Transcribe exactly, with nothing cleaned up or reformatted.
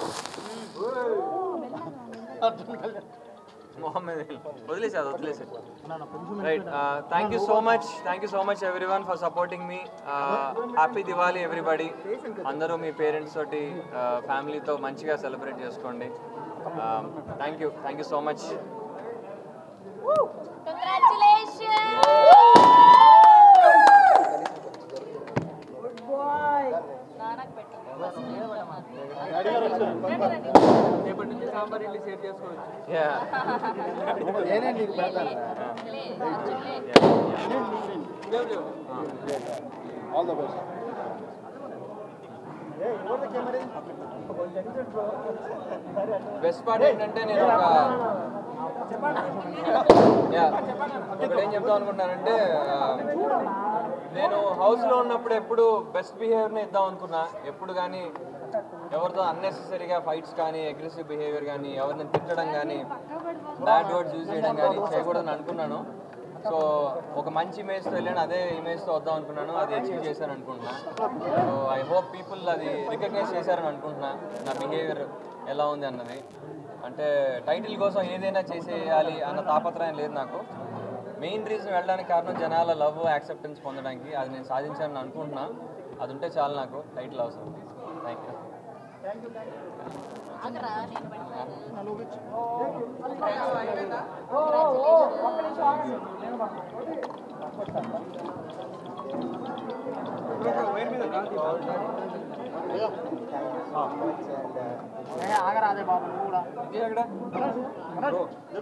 Mohammed వదిలేసా వదిలేసా right thank you so much thank you so much everyone for supporting me happy Diwali everybody అందరూ మీ parents తోటి ఫ్యామిలీతో మంచిగా సెలబ్రేట్ చేసుకోండి thank you thank you so much sambar idli share చేసుకోవచ్చు all the best best part ఏంటంటే నేను ఒక ఒకటి ఏం చెప్తాం అనుకుంటున్నానంటే నేను హౌస్లో ఉన్నప్పుడు ఎప్పుడు బెస్ట్ బిహేవియర్ని ఇద్దాం అనుకున్నా ఎప్పుడు కానీ ఎవరితో అన్నెసెసరీగా ఫైట్స్ కానీ అగ్రెసివ్ బిహేవియర్ కానీ ఎవరిని తిట్టడం కానీ బ్యాడ్ వర్డ్స్ యూజ్ చేయడం కానీ చేయకూడదని అనుకున్నాను సో ఒక మంచి ఇమేజ్తో వెళ్ళాను అదే ఇమేజ్తో వద్దాం అనుకున్నాను అది అచీవ్ చేశాను అనుకుంటున్నా సో ఐ హోప్ పీపుల్ అది రికగ్నైజ్ చేశారని అనుకుంటున్నా నా బిహేవియర్ ఎలా ఉంది అన్నది అంటే టైటిల్ కోసం ఏదైనా చేసేయాలి అన్న తాపత్రయం లేదు నాకు మెయిన్ రీజన్ వెళ్ళడానికి కారణం జనాల లవ్ యాక్సెప్టెన్స్ పొందడానికి అది నేను సాధించాలని అనుకుంటున్నా అది ఉంటే చాలు నాకు టైటిల్ అవసరం థ్యాంక్ యూ ఆగరాదే బాబు కూడా